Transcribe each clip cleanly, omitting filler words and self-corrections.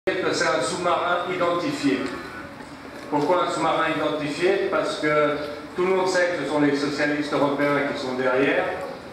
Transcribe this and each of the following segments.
Que c'est un sous-marin identifié. Pourquoi un sous-marin identifié? Parce que tout le monde sait que ce sont les socialistes européens qui sont derrière,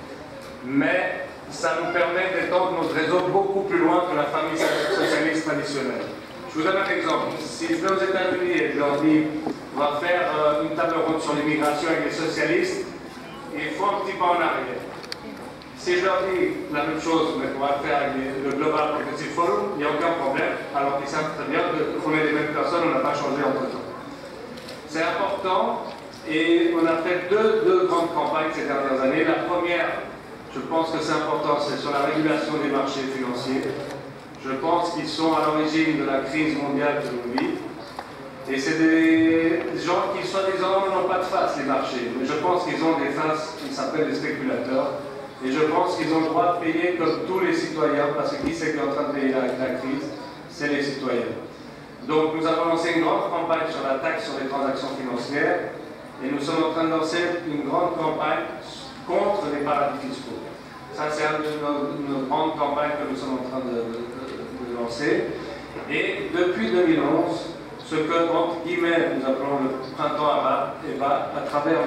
mais ça nous permet d'étendre notre réseau beaucoup plus loin que la famille socialiste traditionnelle. Je vous donne un exemple. Si je vais aux États-Unis et je leur dis on va faire une table ronde sur l'immigration avec les socialistes, il faut un petit pas en arrière. Si je leur dis la même chose, mais qu'on va le faire avec le Global Progressive Forum, il n'y a aucun problème, alors qu'ils savent très bien qu'on est les mêmes personnes, on n'a pas changé entre temps. C'est important, et on a fait deux grandes campagnes ces dernières années. La première, je pense que c'est important, c'est sur la régulation des marchés financiers. Je pense qu'ils sont à l'origine de la crise mondiale que l'on vit. Et c'est des gens qui, soi-disant, n'ont pas de face, les marchés. Mais je pense qu'ils ont des faces qui s'appellent des spéculateurs. Et je pense qu'ils ont le droit de payer comme tous les citoyens, parce que qui c'est qui est en train de payer la crise? C'est les citoyens. Donc nous avons lancé une grande campagne sur la taxe sur les transactions financières, et nous sommes en train de lancer une grande campagne contre les paradis fiscaux. Ça, c'est une de nos grandes campagnes que nous sommes en train de lancer. Et depuis 2011, ce que, entre guillemets, nous appelons le printemps arabe, à travers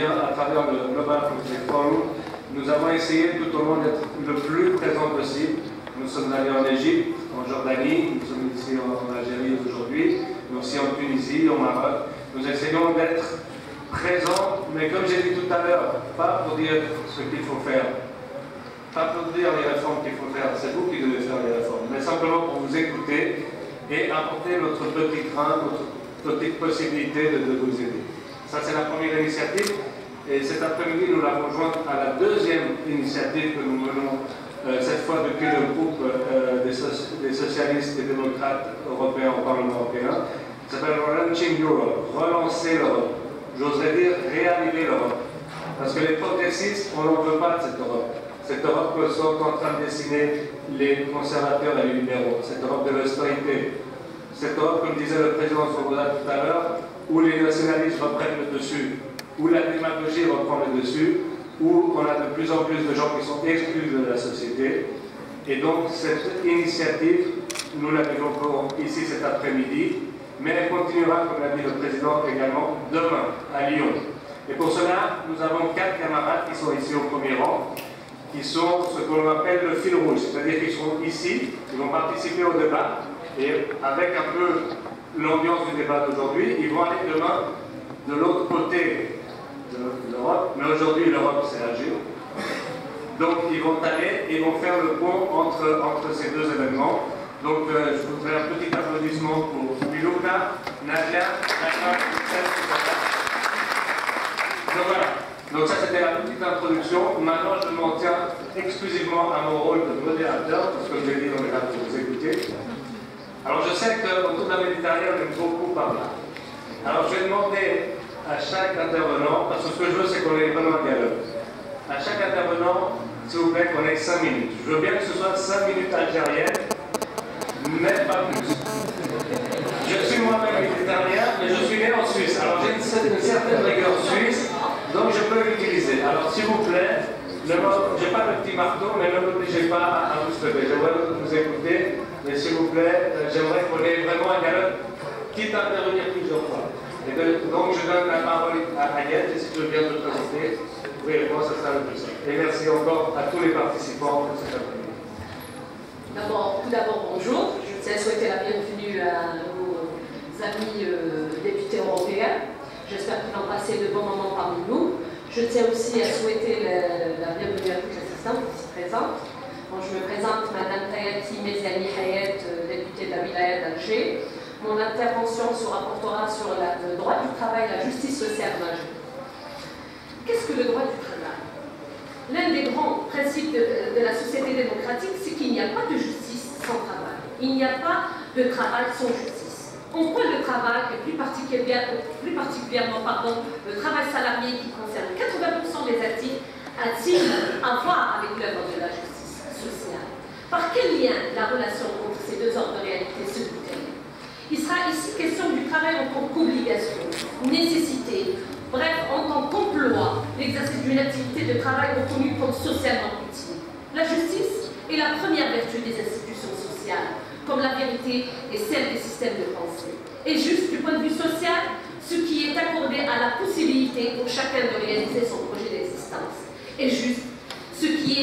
le Global Progressive Forum, nous avons essayé tout au long d'être le plus présent possible. Nous sommes allés en Égypte, en Jordanie, nous sommes ici en Algérie aujourd'hui, mais aussi en Tunisie, au Maroc. Nous essayons d'être présents, mais comme j'ai dit tout à l'heure, pas pour dire ce qu'il faut faire, pas pour dire les réformes qu'il faut faire, c'est vous qui devez faire les réformes, mais simplement pour vous écouter et apporter notre petit grain, notre petite possibilité de vous aider. Ça, c'est la première initiative. Et cet après-midi, nous l'avons jointe à la deuxième initiative que nous menons, cette fois depuis le groupe des socialistes et démocrates européens au Parlement européen. Ça s'appelle Launching Europe, relancer l'Europe. J'oserais dire réanimer l'Europe. Parce que les progressistes, on n'en veut pas de cette Europe. Cette Europe que sont en train de dessiner les conservateurs et les libéraux. Cette Europe de l'austérité. Cette Europe, comme disait le président Svoboda tout à l'heure, où les nationalistes reprennent le dessus, où la démagogie reprend le dessus, où on a de plus en plus de gens qui sont exclus de la société. Et donc cette initiative, nous la développons ici cet après-midi, mais elle continuera, comme l'a dit le président également, demain à Lyon. Et pour cela, nous avons 4 camarades qui sont ici au premier rang, qui sont ce que l'on appelle le fil rouge, c'est-à-dire qu'ils seront ici, ils vont participer au débat, et avec un peu l'ambiance du débat d'aujourd'hui, ils vont aller demain de l'autre côté de l'Europe, mais aujourd'hui l'Europe c'est Alger. Donc ils vont aller et vont faire le pont entre ces deux événements. Donc je voudrais un petit applaudissement pour Bilouka, Nadia, donc voilà. Donc ça c'était la petite introduction. Maintenant je m'en tiens exclusivement à mon rôle de modérateur, parce que je l'ai dit on est là pour vous écouter. Alors je sais qu'autour de la Méditerranée on aime beaucoup parler. Alors je vais demander à chaque intervenant, parce que ce que je veux c'est qu'on ait vraiment un dialogue. À chaque intervenant, s'il vous plaît, qu'on ait 5 minutes. Je veux bien que ce soit 5 minutes algériennes, mais pas plus. Je suis moi-même méditerranéen, mais je suis né en Suisse. Alors j'ai une certaine rigueur suisse, donc je peux l'utiliser. Alors s'il vous plaît, je n'ai pas le petit marteau, mais ne m'obligez pas à vous stopper. J'aimerais vous écouter, mais s'il vous plaît, j'aimerais qu'on ait vraiment un dialogue, quitte à intervenir plusieurs fois. Et donc je donne la parole à Ayette, et si tu veux bien te présenter, oui, moi ça sera le plus simple. Et merci encore à tous les participants de cet après-midi. Tout d'abord, bonjour. Je tiens à souhaiter la bienvenue à nos amis députés européens. J'espère qu'ils vont passer de bons moments parmi nous. Je tiens aussi à souhaiter la bienvenue à toutes les assistantes ici présentes. Bon, je me présente, Madame Tayati Meziani Hayet, députée de la Wilaya d'Alger. Mon intervention sera portera sur le droit du travail et la justice sociale en Algérie. Qu'est-ce que le droit du travail? L'un des grands principes de la société démocratique, c'est qu'il n'y a pas de justice sans travail. Il n'y a pas de travail sans justice. On prend le travail, et plus particulièrement le travail salarié qui concerne 80% des actifs, a-t-il à voir avec l'œuvre de la justice sociale? Par quel lien la relation entre ces deux ordres de réalité se dit-elle? Il sera ici question du travail en tant qu'obligation, nécessité, bref, en tant qu'emploi, l'exercice d'une activité de travail reconnue comme socialement utile. La justice est la première vertu des institutions sociales. comme la vérité est celle des systèmes de pensée. Et juste du point de vue social, ce qui est accordé à la possibilité pour chacun de réaliser son projet d'existence. Et juste ce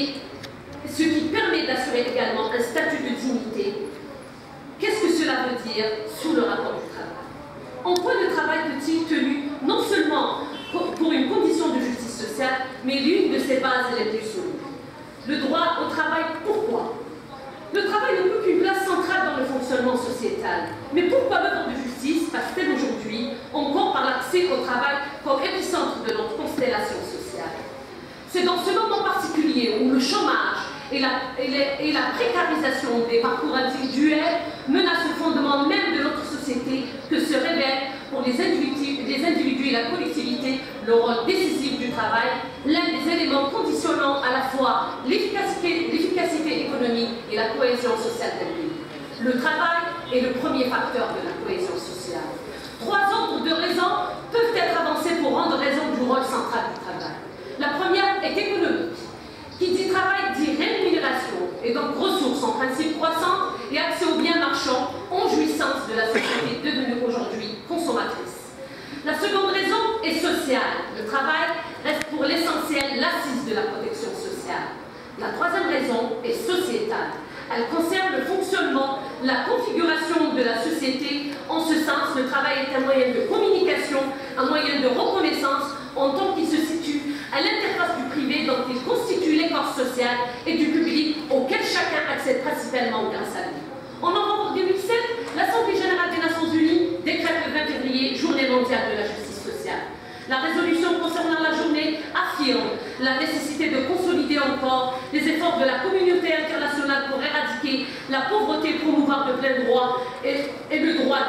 qui permet d'assurer également un statut de dignité. Qu'est-ce que cela veut dire sous le rapport du travail? En quoi le travail peut-il tenu non seulement pour une condition de justice sociale, mais l'une de ses bases les plus solides? Le droit au travail, pourquoi? Le travail n'occupe une place centrale dans le fonctionnement sociétal. Mais pourquoi l'œuvre de justice passe-t-elle aujourd'hui encore par l'accès au travail comme épicentre de notre constellation sociale? C'est dans ce moment particulier où le chômage et la précarisation des parcours individuels menacent le fondement même de notre société que se révèle pour les individus et la collectivité le rôle décisif du travail, l'un des éléments conditionnant à la fois l'efficacité économique et la cohésion sociale d'un pays. Le travail est le premier facteur de la cohésion sociale. 3 ordres de raisons peuvent être avancés pour rendre raison du rôle central du travail. La première est économique. Qui dit travail dit rémunération et donc ressources en principe croissantes et accès aux biens marchands en jouissance de la société devenue aujourd'hui consommatrice. La seconde raison est sociale. Le travail reste pour l'essentiel l'assise de la protection sociale. La troisième raison est sociétale. Elle concerne le fonctionnement, la configuration de la société. En ce sens, le travail est un moyen de communication, un moyen de reconnaissance en tant qu'il se situe à l'interface du privé dont il constitue l'écorce sociale et du public auquel chacun accède principalement grâce à lui. En novembre 2007, l'Assemblée générale des Nations Unies décrète le 20 février Journée mondiale de la justice sociale. La résolution concernant la journée affirme la nécessité de consolider encore les efforts de la communauté internationale pour éradiquer la pauvreté, promouvoir de plein droit et le droit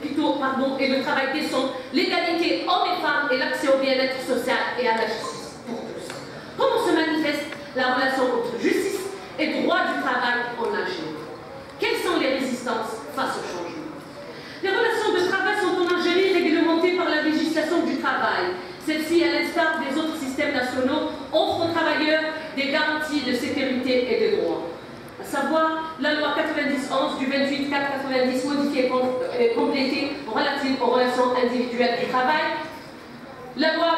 et le travail décent, l'égalité hommes et femmes et l'accès au bien-être social et à la justice pour tous. Comment se manifeste la relation entre justice et droit du travail en Algérie? Quelles sont les résistances face au changement? Les relations de travail sont en Algérie réglementées par la législation du travail. Celle-ci, à l'instar des autres systèmes nationaux, offre aux travailleurs des garanties de sécurité et de droits. À savoir, la loi 90-11 du 28/4/90 modifiée et complétée relative aux relations individuelles du travail, la loi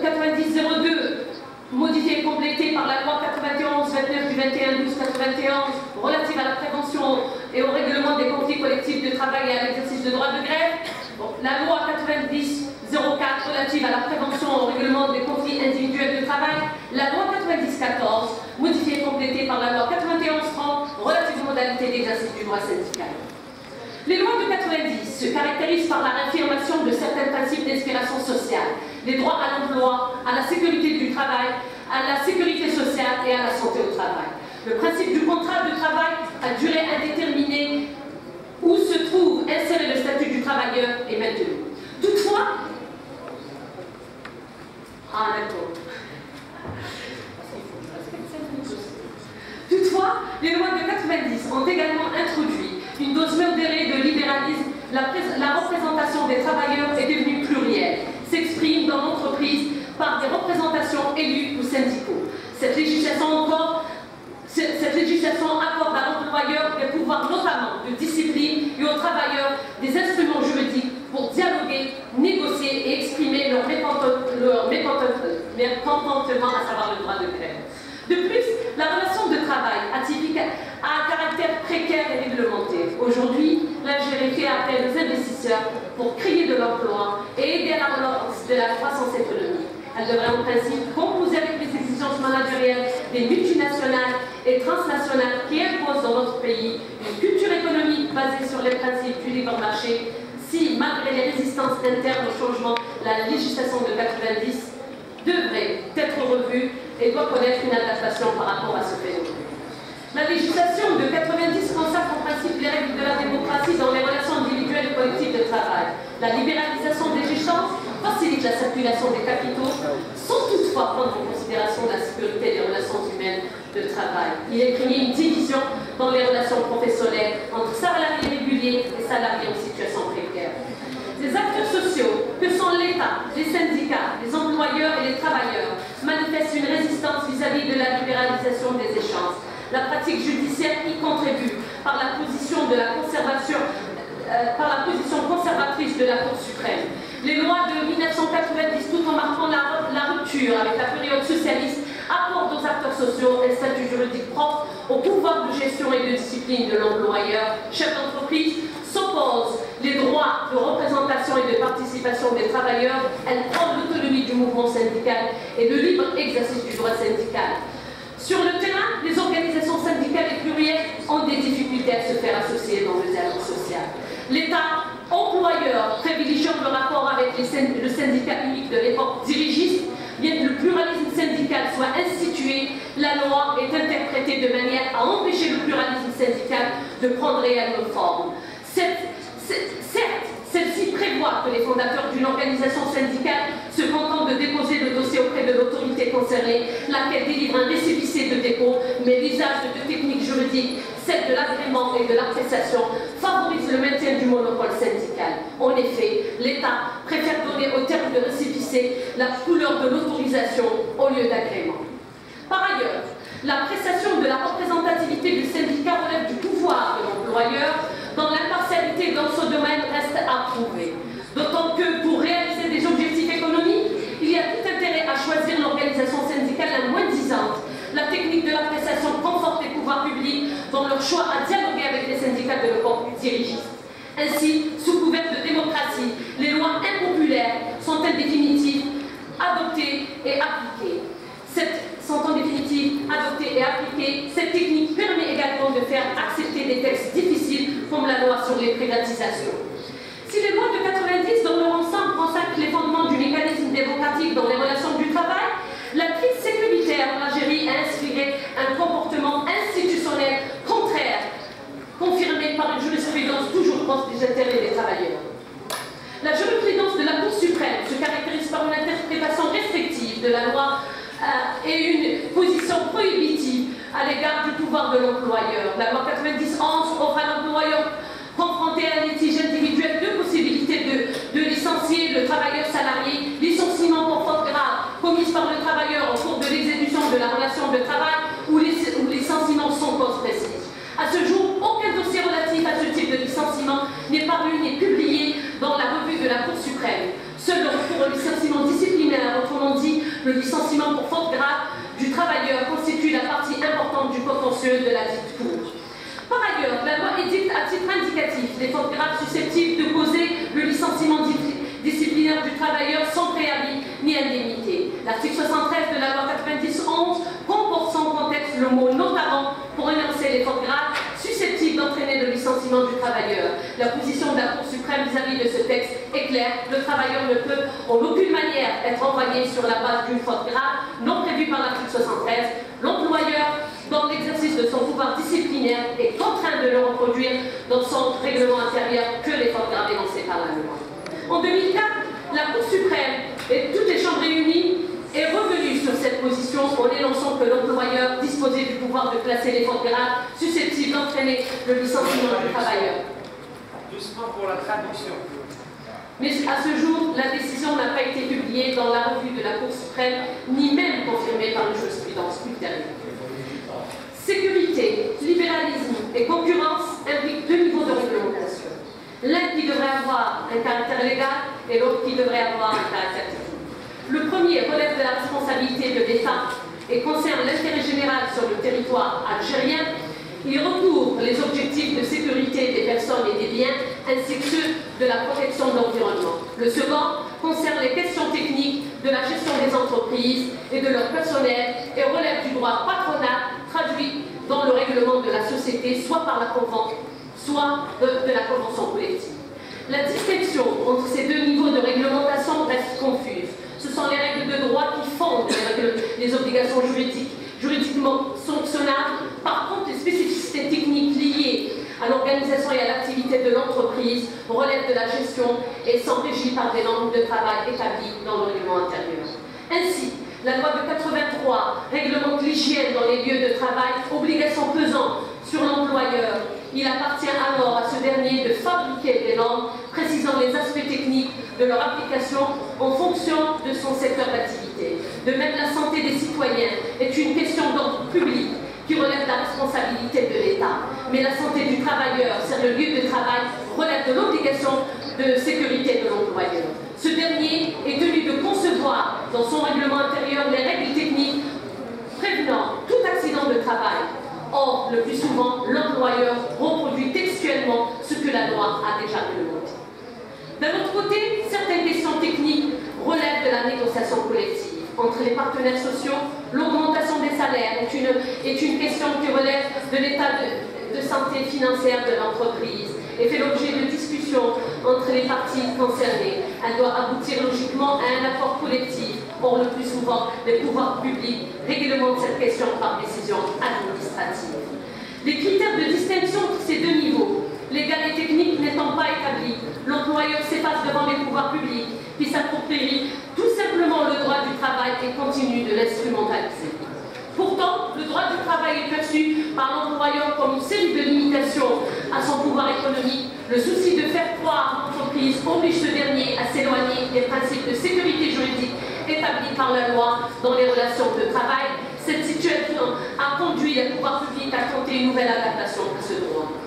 90-02 modifiée et complétée par la loi 91-29 du 21/12/91 relative à la prévention et au règlement des conflits collectifs de travail et à l'exercice de droit de grève, la loi 90-04 relative à la prévention et au règlement des conflits individuels de travail, la loi 90-14 modifiée et complétée par la loi 91-30 relative aux modalités d'exercice du droit syndical. Les lois de 90 se caractérisent par la réaffirmation de certains principes d'inspiration sociale, les droits à l'emploi, à la sécurité du travail, à la sécurité sociale et à la santé au travail. Le principe du contrat de travail à durée indéterminée où se trouve inséré le statut du travailleur est maintenu. Toutefois, les lois de 90 ont également introduit une dose modérée de libéralisme. La représentation des travailleurs est devenue plurielle, s'exprime dans l'entreprise par des représentations élues ou syndicaux. Cette législation accorde à l'employeur des pouvoirs notamment de discipline et aux travailleurs des instruments juridiques pour dialoguer, négocier et exprimer leur mécontentement, à savoir le droit de grève. De plus, la relation de travail atypique a un caractère précaire et réglementé. Aujourd'hui, l'Algérie fait appel aux investisseurs pour créer de l'emploi et aider à la relance de la croissance économique. Elle devrait en principe composer avec les exigences managériales des multinationales et transnationales qui imposent dans notre pays une culture économique basée sur les principes du libre marché. Si, malgré les résistances internes au changement, la législation de 90 devrait être revue et doit connaître une adaptation par rapport à ce phénomène. La législation de 90 consacre en principe les règles de la démocratie dans les relations individuelles et collectives de travail. La libéralisation des échanges facilite la circulation des capitaux sans toutefois prendre en considération la sécurité des relations humaines de travail. Il est créé une division dans les relations professionnelles entre salariés réguliers et salariés en situation précaire. Les acteurs sociaux, que sont l'État, les syndicats, les employeurs et les travailleurs, manifestent une résistance vis-à-vis de la libéralisation des échanges. La pratique judiciaire y contribue par la position conservatrice de la Cour suprême. Les lois de 1990, tout en marquant la rupture avec la période socialiste, apportent aux acteurs sociaux un statut juridique propre au pouvoir de gestion et de discipline de l'employeur. Chef d'entreprise s'oppose les droits de représentation et de participation des travailleurs. Elle prend l'autonomie du mouvement syndical et le libre exercice du droit syndical. Sur le terrain, les organisations syndicales et plurielles ont des difficultés à se faire associer dans le dialogue social. L'État employeur privilégiant le rapport avec le syndicat unique de l'époque dirigiste, bien que le pluralisme syndical soit institué, la loi est interprétée de manière à empêcher le pluralisme syndical de prendre réellement forme. Certes, celle-ci prévoit que les fondateurs d'une organisation syndicale se contentent de déposer le dossier auprès de l'autorité concernée, laquelle délivre un récépissé de dépôt, mais l'usage de deux techniques juridiques, celle de l'agrément et de l'appréciation, favorise le maintien du monopole syndical. En effet, l'État préfère donner au terme de récépissé la couleur de l'autorisation au lieu d'agrément. Par ailleurs, l'appréciation de la représentativité du syndicat relève du pouvoir de l'employeur, dont l'impartialité dans ce domaine reste à prouver. D'autant que pour réaliser des objectifs économiques, il y a tout intérêt à choisir l'organisation syndicale la moins disante. La technique de l'appréciation conforte les pouvoirs publics dans leur choix à dialoguer avec les syndicats de l'époque dirigiste. Ainsi, sous couvert de démocratie, les lois impopulaires sont en définitive adoptées et appliquées. Cette technique permet également de faire accepter des textes difficiles comme la loi sur les privatisations. Si les lois de 90 dans leur ensemble consacrent les fondements du mécanisme démocratique dans les relations du travail, la crise sécuritaire en Algérie a inspiré un comportement institutionnel contraire, confirmé par une jurisprudence toujours proche des intérêts des travailleurs. La jurisprudence de la Cour suprême se caractérise par une interprétation restrictive de la loi et une position prohibitive à l'égard du pouvoir de l'employeur. La loi 90-11 offre à l'employeur confronté à un litige individuel deux possibilités de licencier le travailleur salarié, licenciement pour faute grave commise par le travailleur au cours de l'exécution de la relation de travail ou licenciement sans cause précise. À ce jour, aucun dossier relatif à ce type de licenciement n'est paru ni publié dans la revue de la Cour suprême. Seul le recours au licenciement disciplinaire, autrement dit le licenciement pour faute grave du travailleur, constitue la partie importante du contentieux de la dite Cour. Par ailleurs, la loi édicte à titre indicatif les fautes graves susceptibles de causer le licenciement disciplinaire du travailleur sans préavis ni indemnité. L'article 73 de la loi 90-11 comporte sans contexte le mot notamment pour énoncer les fautes graves susceptibles d'entraîner le licenciement du travailleur. La position de la Cour suprême vis-à-vis de ce texte est claire. Le travailleur ne peut en aucune manière être envoyé sur la base d'une faute grave non prévue par l'article 73. L'employeur, dans l'exercice de son pouvoir disciplinaire, est contraint de le reproduire dans son règlement intérieur que les fautes graves énoncées par la loi. En 2004, la Cour suprême et toutes les chambres réunies est revenue sur cette position en énonçant que l'employeur disposait du pouvoir de classer les fautes graves susceptibles d'entraîner le licenciement du travailleur. Doucement pour la traduction. Mais à ce jour, la décision n'a pas été publiée dans la revue de la Cour suprême, ni même confirmée par une jurisprudence ultérieure. Sécurité, libéralisme et concurrence impliquent deux niveaux de réglementation. L'un qui devrait avoir un caractère légal et l'autre qui devrait avoir un caractère technique. Le premier relève de la responsabilité de l'État et concerne l'intérêt général sur le territoire algérien. Il recouvre les objectifs de sécurité des personnes et des biens ainsi que ceux de la protection de l'environnement. Le second concerne les questions techniques de la gestion des entreprises et de leur personnel et relève du droit patronal traduit dans le règlement de la société, soit par la convention, soit de la convention collective. La distinction entre ces deux niveaux de réglementation reste confuse. Ce sont les règles de droit qui fondent les obligations juridiquement sanctionnables. Par contre, les spécificités techniques liées à l'organisation et à l'activité de l'entreprise relèvent de la gestion et sont régies par des normes de travail établies dans le règlement intérieur. Ainsi, la loi de 83 réglemente l'hygiène dans les lieux de travail, obligation pesant sur l'employeur. Il appartient alors à ce dernier de fabriquer des normes précisant les aspects techniques de leur application en fonction de son secteur d'activité. De même, la santé des citoyens est une question d'ordre public qui relève de la responsabilité de l'État. Mais la santé du travailleur, c'est le lieu de travail, relève de l'obligation de sécurité de l'employeur. Ce dernier est tenu de concevoir dans son règlement intérieur les règles techniques prévenant tout accident de travail. Or, le plus souvent, l'employeur reproduit textuellement ce que la loi a déjà réglementé. D'un autre côté, certaines questions techniques relèvent de la négociation collective. Entre les partenaires sociaux, l'augmentation des salaires est une question qui relève de l'état de santé financière de l'entreprise et fait l'objet de discussions entre les parties concernées. Elle doit aboutir logiquement à un accord collectif. Or, le plus souvent, les pouvoirs publics réglementent cette question par décision administrative. Les critères de distinction entre ces deux niveaux, légal et technique, n'étant pas établis, l'employeur s'efface devant les pouvoirs publics, puis s'approprie tout simplement le droit du travail et continue de l'instrumentaliser. Pourtant, le droit du travail est perçu par l'employeur comme une série de limitations à son pouvoir économique. Le souci de faire croire à l'entreprise oblige ce dernier à s'éloigner des principes de sécurité juridique établis par la loi dans les relations de travail. Cette situation a conduit les pouvoirs publics à tenter une nouvelle adaptation à ce droit.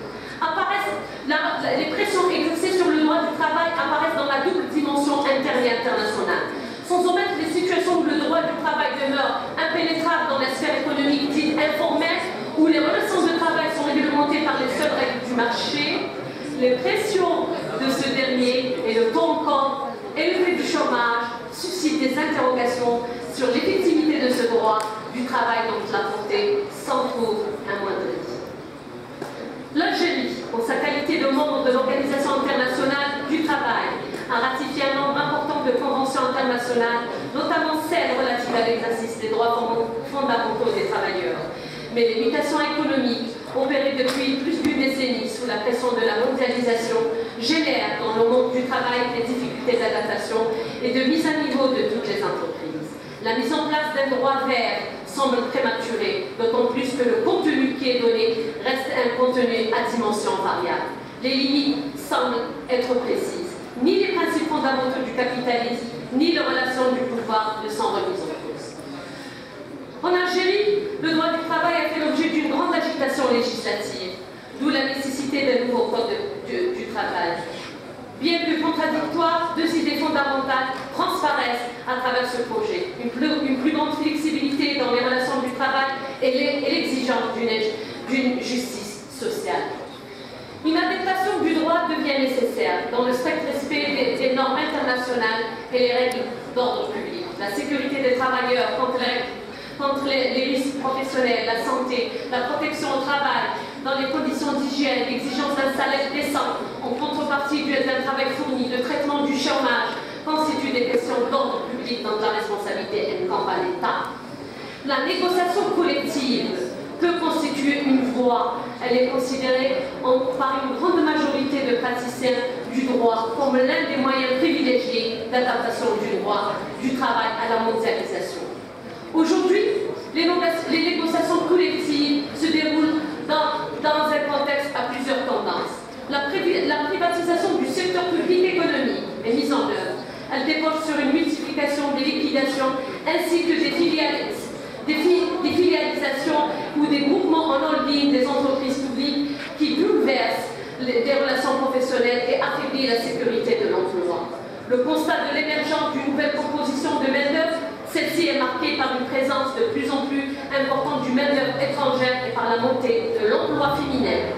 Les pressions exercées sur le droit du travail apparaissent dans la double dimension interne et internationale. Sans omettre les situations où le droit du travail demeure impénétrable dans la sphère économique dite informelle, où les relations de travail sont réglementées par les seules règles du marché, les pressions de ce dernier et le taux encore élevé du chômage suscitent des interrogations sur l'effectivité de ce droit du travail dont la portée s'en trouve amoindrie. L'Algérie, en sa qualité de membre de l'Organisation internationale du travail, a ratifié un nombre important de conventions internationales, notamment celles relatives à l'exercice des droits fondamentaux des travailleurs. Mais les mutations économiques opérées depuis plus d'une décennie sous la pression de la mondialisation génèrent dans le monde du travail des difficultés d'adaptation et de mise à niveau de toutes les entreprises. La mise en place d'un droit vert semble prématurée, d'autant plus que le contenu qui est donné reste un contenu à dimension variable. Les limites semblent être précises. Ni les principes fondamentaux du capitalisme, ni les relations du pouvoir ne sont remises en cause. En Algérie, le droit du travail a fait l'objet d'une grande agitation législative, d'où la nécessité d'un nouveau code du travail. Bien que contradictoires, deux idées fondamentales transparaissent à travers ce projet. Une plus grande flexibilité dans les relations du travail et l'exigence d'une justice sociale. Une adaptation du droit devient nécessaire dans le strict respect des normes internationales et les règles d'ordre public. La sécurité des travailleurs contre les risques professionnels, la santé, la protection au travail, dans les conditions d'hygiène, l'exigence d'un salaire décent, en contrepartie d'un travail fourni, le traitement du chômage, constituent des questions d'ordre public dont la responsabilité incombe à l'État. La négociation collective peut constituer une voie. Elle est considérée par une grande majorité de praticiens du droit comme l'un des moyens privilégiés d'adaptation du droit du travail à la mondialisation. Aujourd'hui, les négociations collectives se déroulent dans un contexte à plusieurs tendances. La privatisation du secteur public économique est mise en œuvre. Elle débouche sur une multiplication des liquidations ainsi que des filialisations ou des groupements en holding des entreprises publiques qui bouleversent des relations professionnelles et affaiblissent la sécurité de l'emploi. Le constat de l'émergence d'une nouvelle composition de main-d'œuvre, celle-ci est marquée par une présence de plus en plus importante du main-d'œuvre étrangère et par la montée de l'emploi féminin.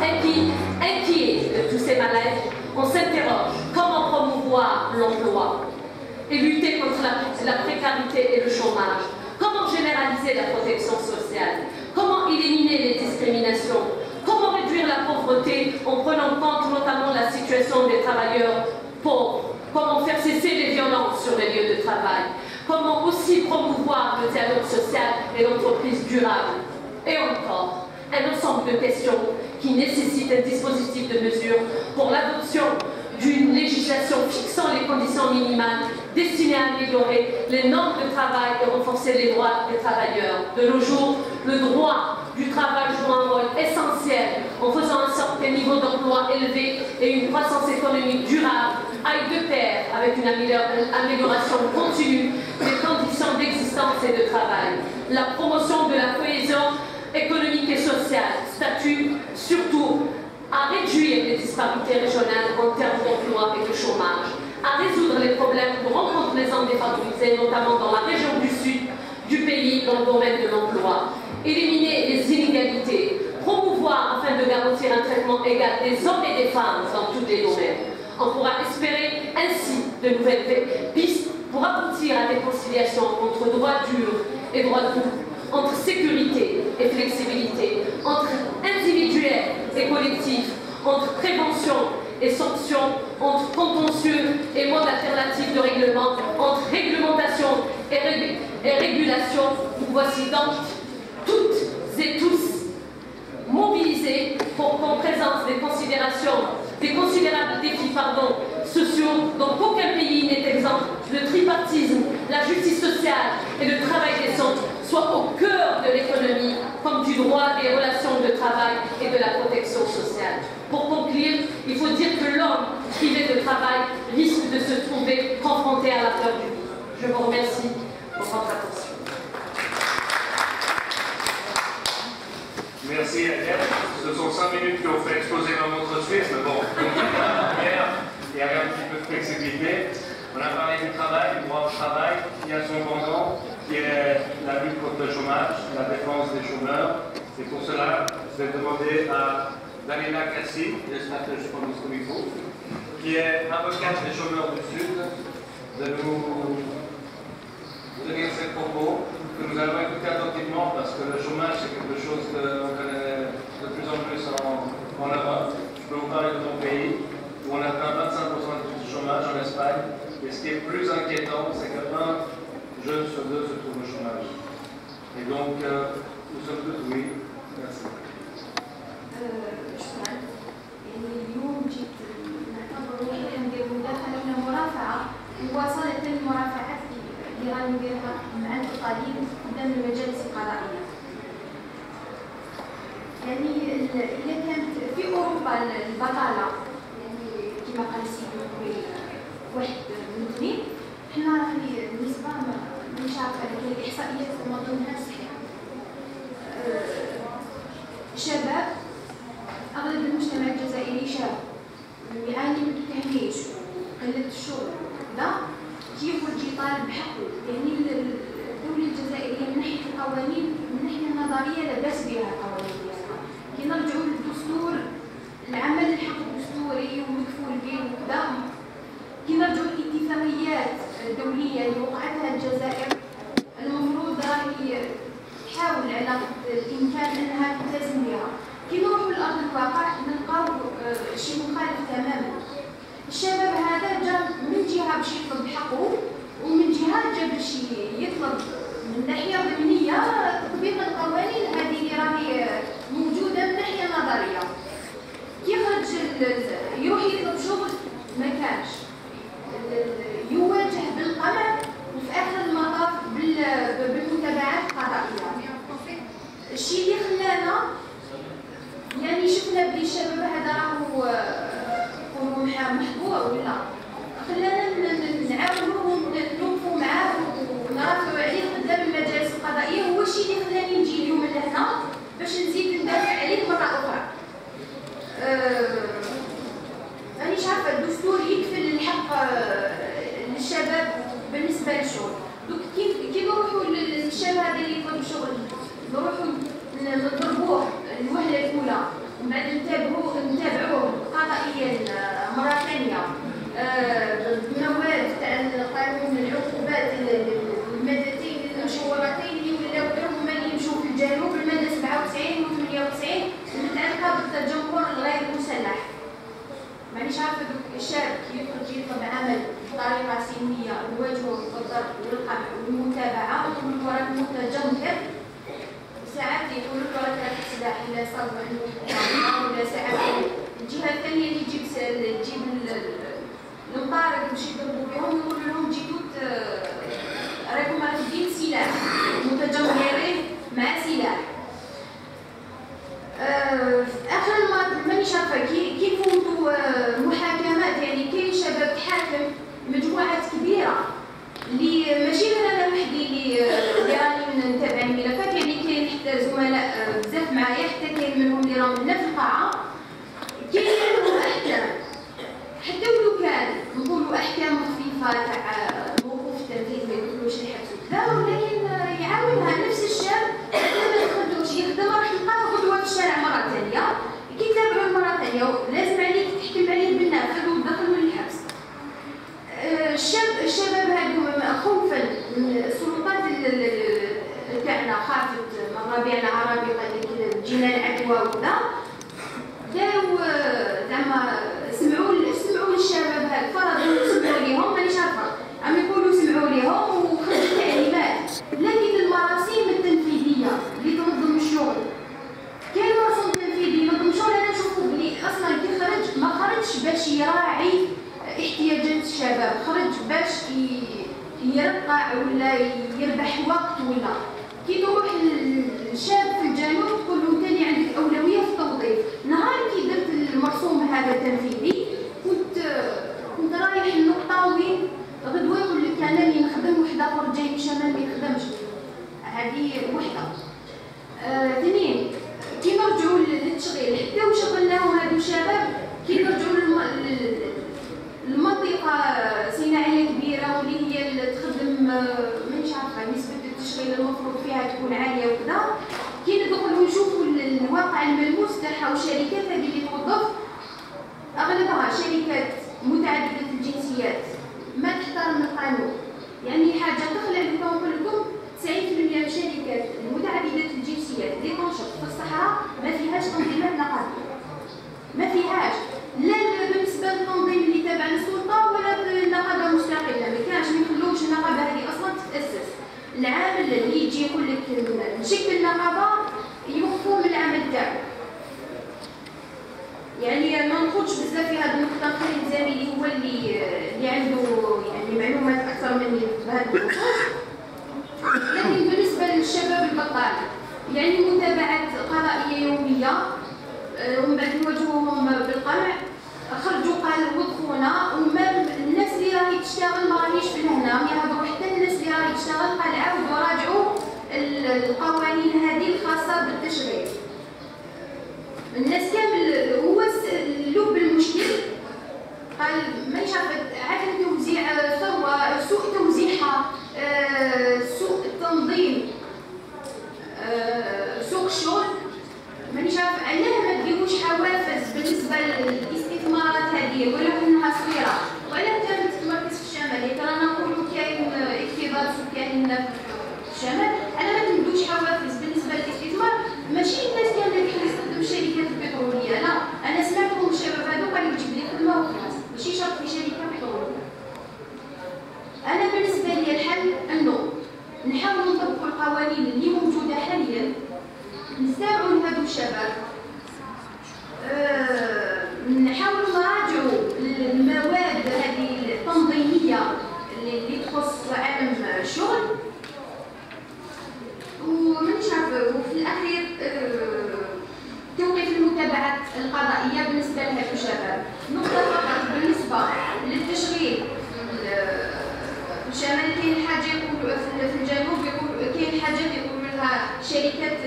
Inquiet de tous ces malaises, on s'interroge comment promouvoir l'emploi et lutter contre la précarité et le chômage. Comment généraliser la protection sociale? Comment éliminer les discriminations? Comment réduire la pauvreté en prenant en compte notamment la situation des travailleurs pauvres? Comment faire cesser les violences sur les lieux de travail? Comment aussi promouvoir le dialogue social et l'entreprise durable? Et encore, un ensemble de questions qui nécessitent un dispositif de mesure pour l'adoption d'une législation fixant les conditions minimales destinées à améliorer les normes de travail et renforcer les droits des travailleurs. De nos jours, le droit du travail joue un rôle essentiel en faisant en sorte qu'un niveau d'emploi élevé et une croissance économique durable aillent de pair avec une amélioration continue des conditions d'existence et de travail. La promotion de la cohésion économique et social, statut surtout à réduire les disparités régionales en termes d'emploi et de chômage, à résoudre les problèmes que rencontrent les hommes défavorisés, notamment dans la région du sud du pays, dans le domaine de l'emploi, éliminer les inégalités, promouvoir afin de garantir un traitement égal des hommes et des femmes dans tous les domaines. On pourra espérer ainsi de nouvelles pistes pour aboutir à des conciliations entre droits durs et droits doux, entre sécurité et flexibilité, entre individuel et collectif, entre prévention et sanctions, entre contentieux et modes alternatifs de règlement, entre réglementation et régulation. Nous voici donc toutes et tous mobilisés pour qu'on présente des considérables défis sociaux dont aucun pays n'est exempt. Le tripartisme, la justice sociale et le travail décent soient au cœur de l'économie, comme du droit des relations de travail et de la protection sociale. Pour conclure, il faut dire que l'homme privé de travail risque de se trouver confronté à la peur du vide. Je vous remercie pour votre attention. Merci Aliette. Ce sont 5 minutes qui ont fait exploser ma montre suisse, mais bon, il y avait un petit peu de flexibilité. On a parlé du travail, du droit au travail, qui a son pendant, qui est la lutte contre le chômage, la défense des chômeurs. Et pour cela, je vais demander à Dalila Kassi, j'espère que je prononce comme il faut, qui est avocate des chômeurs du Sud, de nous tenir ses propos, que nous allons écouter attentivement parce que le chômage c'est quelque chose qu'on connaît de plus en plus en Europe. Je peux vous parler de mon pays où on atteint 25% de chômage en Espagne. Et ce qui est plus inquiétant, c'est qu'un jeune sur deux se trouve au chômage. Et donc, nous sommes tous oui. Merci. شكرا. يعني اليوم جيت نعتبر روحي ندير مداخلة من مرافعة مواصلة للمرافعات اللي راني نديرها مع القضية قدام المجالس القضائية. يعني إذا كانت في أوروبا البطالة يعني كما قال السيد قبيل 1 من 2، حنا راهي النسبة مانيش عارفة هذيك الإحصائيات ما ظنهاش صحيحة. الشباب أغلب المجتمع الجزائري شاب يعاني من التهميش وقلة الشغل وكذا، كيخرج يطالب بحقه. يعني الدولة الجزائرية من ناحية القوانين من ناحية النظرية لاباس بها القوانين ديالها. كي نرجعوا للدستور، العمل الحق الدستوري ومكفول به وكذا، كي نرجعوا للاتفاقيات الدولية اللي وقعتها الجزائر، المفروض راهي تحاول على قدر الإمكان أنها تلتزم بها. كي نروحوا لأرض الواقع نلقاو شيء مخالف تماما. الشباب هذا جا من جهة باش يطلب حقه، ومن جهة جا باش يطلب من ناحية ضمنية تطبيق القوانين هذه اللي راهي موجودة من الناحية النظرية. يخرج يروح يطلب شغل ما كانش، يواجه بالقمع وفي آخر المطاف بالمتابعات القضائية. الشيء اللي خلانا يعني شفنا بلي الشباب هذا راهو محبوع ولا خلانا نعاونوه ونوقفوا معاه ونرافعوا عليه قدام المجالس القضائية. هو الشيء اللي خلاني نجي اليوم لهنا باش نزيد ندافع عليه مرة أخرى. مانيش عارفة الدستور يكفل الحق للشباب بالنسبة للشغل. دوك كي نروحوا للشاب هذا اللي يطلب شغل نروحوا نضربوه الوهلة الأولى ومن بعد نتابعوه قضائيا مرة ثانية بمواد تاع القانون العقوبات المادتين المشهورتين اللي ولاو هما اللي يمشوا في الجنوب، المادة 97 و 98 المتعلقة بالتجمهر الغير مسلح. مانيش عارفة دوك الشاب كي يخرج يطلب عمل بطريقة سلمية نواجهوه بالضرب والقمع والمتابعة من وراء المتجمهر. ساعات يقولوا له راك سلاح إلا صاب عنده ولا ساعات الجهة الثانية اللي تجيب المطارق باش يضربوا بهم يقولوا لهم جيتوا راكم راكبين سلاح متجمهرين مع سلاح. في آخر مانيش عارفة كي فوتوا محاكمات. يعني كاين شباب تحاكم مجموعات كبيرة اللي ماشي غير انا وحدي اللي راني نتابع الملفات. يعني كاين حتى زملاء نقولوا احكام خفيفه تاع موقوف التنفيذ ما يدخلوش الحبس وكذا، ولكن يعاونها نفس الشاب ما يخدمش يخدم راح يلقاه غدوه في الشارع مره ثانيه، كي تابعوا مره ثانيه لازم عليك تحكم عليه بالنافذ وتدخلوا للحبس. الشباب هذو خوفا من السلطات تاعنا خافت مغاربي العربي قال لك جينا العدوى وكذا، داو زعما سمعوا للشباب هذا، فرضوا سمعوا ليهم مانيش عارفه عم يقولوا سمعوا ليهم وخرجوا تعليمات، لكن المراسيم التنفيذيه اللي تنظم الشغل كاين مرسوم تنفيذي ينظم الشغل. انا نشوفوا بلي اصلا كي خرج ما خرجش باش يراعي احتياجات الشباب، خرج باش يرقع ولا يربح وقت، ولا كي تروح الشاب في الجنوب تقول له انت اللي عندك اولويه في التوظيف. نهار كي درت المرسوم هذا التنفيذي كنت رايح النقطه وين غدوه يقول لك انا اللي نخدم واحد اخر جاي من الشمال ما يخدمش، هذه وحده. اثنين كي نرجعوا للتشغيل حتى وشغلناهم هذو الشباب، كي نرجعوا المنطقة صناعية كبيرة واللي هي اللي تخدم مانيش عارفة نسبة التشغيل المفروض فيها تكون عالية وكذا، كي ندخلوا نشوفوا الواقع الملموس تاعها والشركات هذه اللي توظف أغلبها شركات متعددة الجنسيات ما تحترم القانون. يعني حاجة تخلع لكم نقول لكم 90% من الشركات المتعددة الجنسيات اللي تنشط في الصحراء ما فيهاش تنظيمات نقابية، ما فيهاش لا بالنسبه للتنظيم اللي تابع للسلطه ولا النقابه مستقله، ما كانش ما يخلوش النقابه هذه اصلا تتاسس. العامل اللي يجي يقول لك نشكل نقابه يوقفوا من العمل تاعو. يعني ما نخوضش بزاف في هذه النقطه، خلي زميلي هو اللي عنده يعني معلومات اكثر مني في هذا الخصوص. لكن بالنسبه للشباب البطال يعني متابعه قضائيه يوميه ومن بعد نواجهوهم بالقمع، خرجوا قالوا وظفونا، وما الناس اللي راهي تشتغل ما راهيش في الهنا يهضروا، حتى الناس اللي راهي تشتغل قال عاودوا راجعوا القوانين هذه الخاصه بالتشغيل. الناس كامل هو لب المشكل قال مانيش عارفه عدم توزيع ثروه، سوء توزيعها، سوء التنظيم، سوق الشغل. مانيش عارفه علاه ما ديروش حوافز بالنسبه للاستثمارات هذه ولو انها صغيره، وعلاه كانت تتمركز في الشمال. ترى نقولوا كاين اكتظاظ سكاني في الشمال، علاه ما تمدوش حوافز بالنسبه للاستثمار؟ ماشي الناس كامله اللي يستخدموا الشركات البتروليه، لا انا سمعتهم الشباب هذوك قالوا يجيب لي خدمه وخلاص، ماشي شرط في شركه بتروليه. انا بالنسبه لي الحل انه نحاولوا نطبقوا القوانين اللي موجوده حاليا، نسمعوا لهذو الشباب، نحاولوا نراجعوا المواد هذه التنظيميه اللي تخص عالم الشغل، ومانيش عارفه. وفي الاخير توقيف المتابعات القضائيه بالنسبه لهذو الشباب. نقطه فقط بالنسبه للتشغيل في الشمال، كاين حاجه يقولوا في الجنوب يقولوا كاين حاجات يقولوا لها شركات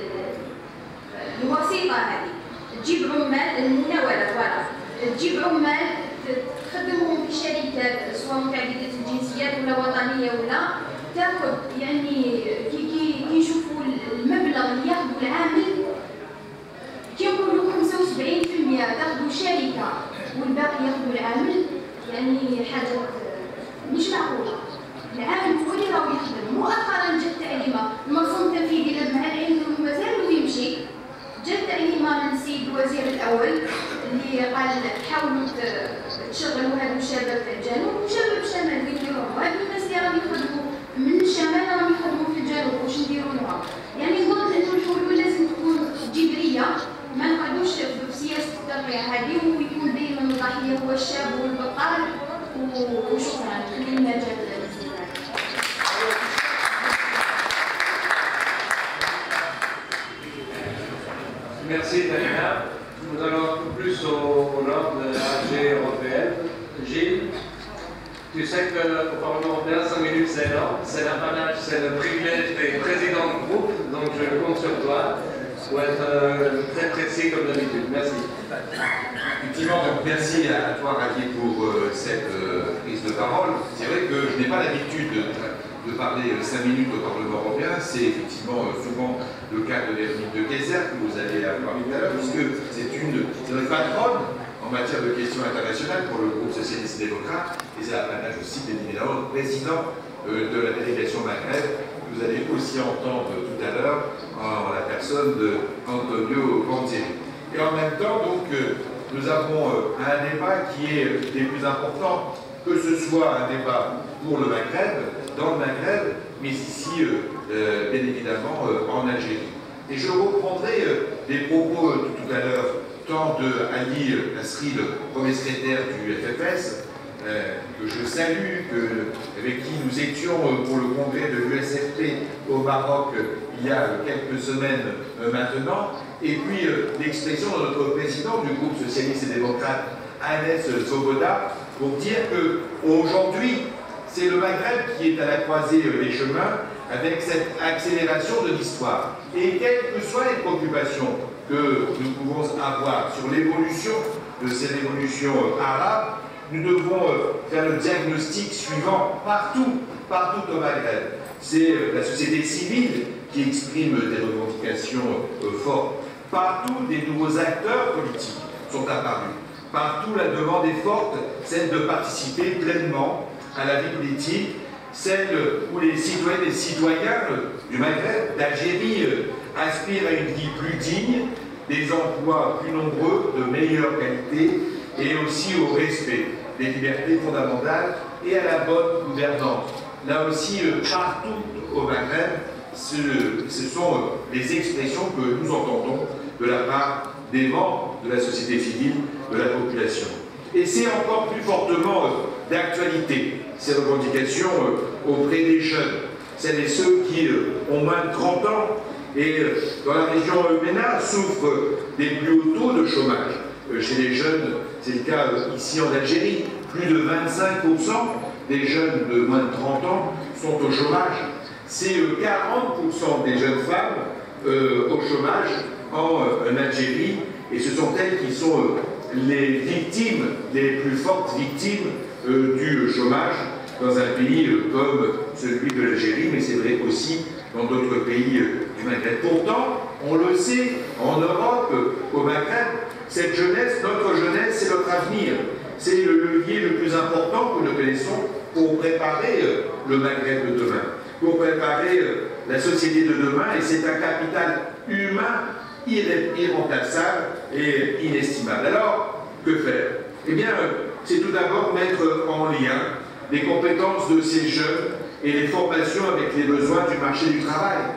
الوسيطه هذه، تجيب عمال المناوله، تجيب عمال تخدمهم في شركات سواء متعدده الجنسيات ولا وطنيه، ولا تاخذ يعني كي يشوفوا المبلغ اللي ياخذوا العامل كيقولوا 75% تاخذوا شركه والباقي ياخذوا العامل، يعني حاجه مش معقوله. العامل هو اللي راهو يخدم. مؤخرا جات تعليمه المرسوم التنفيذي مع العلم مازال ويمشي، جات تعليمه من السيد الوزير الاول اللي قال حاولوا تشغلوا هذو الشباب في الجنوب وشباب الشمال وين يروحوا. هذو الناس اللي راهم يخدموا من الشمال راهم يخدموا في الجنوب، واش نديروا لهم؟ يعني نظن انه الحلول لازم تكون جذريه، ما نقعدوش في سياسه الترقيع هذه ويكون دائما الضحيه هو الشاب والبطال. وشكرا، خلينا نرجع للاستماع. Merci Daniela. Nous allons un peu plus au nord de l'AG européenne. Gilles, tu sais qu'au Parlement européen, 5 minutes c'est énorme, c'est l'apanage, c'est le privilège des présidents de groupe, donc je compte sur toi pour être très précis comme d'habitude. Merci. Effectivement, donc merci à toi Ravi pour cette parole. C'est vrai que je n'ai pas l'habitude de parler 5 minutes au Parlement européen. C'est effectivement souvent le cas de Véronique de Keyser que vous allez avoir tout à l'heure, puisque c'est une patronne en matière de questions internationales pour le groupe socialiste et démocrate, et c'est l'apanage aussi, bien évidemment, le président de la délégation Maghreb, que vous allez aussi entendre tout à l'heure en la personne d'Antonio Panzeri. Et en même temps, donc, nous avons un débat qui est des plus importants, que ce soit un débat pour le Maghreb, dans le Maghreb, mais ici, bien évidemment, en Algérie. Et je reprendrai des propos tout à l'heure, tant de Ali Nasri, le premier secrétaire du FFS, que je salue, avec qui nous étions pour le congrès de l'USFP au Maroc il y a quelques semaines maintenant, et puis l'expression de notre président du groupe socialiste et démocrate, Anes Svoboda, pour dire qu'aujourd'hui, c'est le Maghreb qui est à la croisée des chemins avec cette accélération de l'histoire. Et quelles que soient les préoccupations que nous pouvons avoir sur l'évolution de ces révolutions arabes, nous devons faire le diagnostic suivant partout au Maghreb. C'est la société civile qui exprime des revendications fortes. Partout, des nouveaux acteurs politiques sont apparus. Partout, la demande est forte, celle de participer pleinement à la vie politique, celle où les citoyennes et citoyens du Maghreb, d'Algérie, aspirent à une vie plus digne, des emplois plus nombreux, de meilleure qualité, et aussi au respect des libertés fondamentales et à la bonne gouvernance. Là aussi, partout au Maghreb, ce sont les expressions que nous entendons de la part des membres de la société civile, de la population. Et c'est encore plus fortement d'actualité, ces revendications auprès des jeunes, celles et ceux qui ont moins de 30 ans et dans la région MENA souffrent des plus hauts taux de chômage. Chez les jeunes, c'est le cas ici en Algérie, plus de 25% des jeunes de moins de 30 ans sont au chômage. C'est 40% des jeunes femmes au chômage en Algérie, et ce sont elles qui sont les victimes, les plus fortes victimes du chômage dans un pays comme celui de l'Algérie, mais c'est vrai aussi dans d'autres pays du Maghreb. Pourtant, on le sait, en Europe, au Maghreb, cette jeunesse, notre jeunesse, c'est notre avenir. C'est le levier le plus important que nous connaissons pour préparer le Maghreb de demain, pour préparer la société de demain, et c'est un capital humain irremplaçable et inestimable. Alors, que faire? Eh bien, c'est tout d'abord mettre en lien les compétences de ces jeunes et les formations avec les besoins du marché du travail.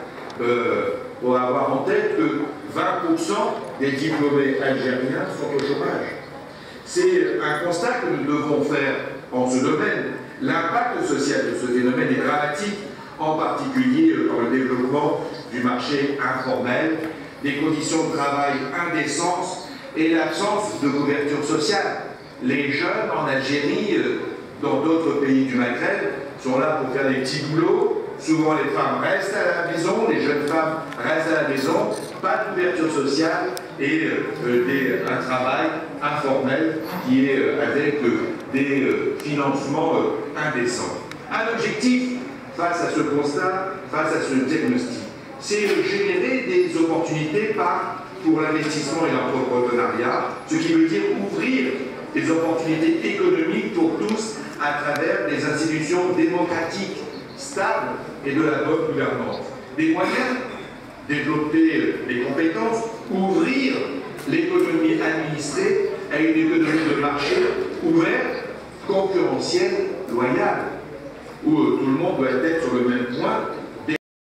Pour avoir en tête que 20% des diplômés algériens sont au chômage. C'est un constat que nous devons faire en ce domaine. L'impact social de ce phénomène est dramatique, en particulier dans le développement du marché informel, des conditions de travail indécentes et l'absence de couverture sociale. Les jeunes en Algérie, dans d'autres pays du Maghreb, sont là pour faire des petits boulots. Souvent, les femmes restent à la maison, les jeunes femmes restent à la maison, pas de couverture sociale et un travail informel qui est avec des financements indécents. Un objectif face à ce constat, face à ce diagnostic, c'est générer des opportunités pour l'investissement et l'entrepreneuriat, ce qui veut dire ouvrir des opportunités économiques pour tous à travers des institutions démocratiques, stables et de la bonne gouvernance. Des moyens, développer les compétences, ouvrir l'économie administrée à une économie de marché ouverte, concurrentielle, loyale, où tout le monde doit être sur le même point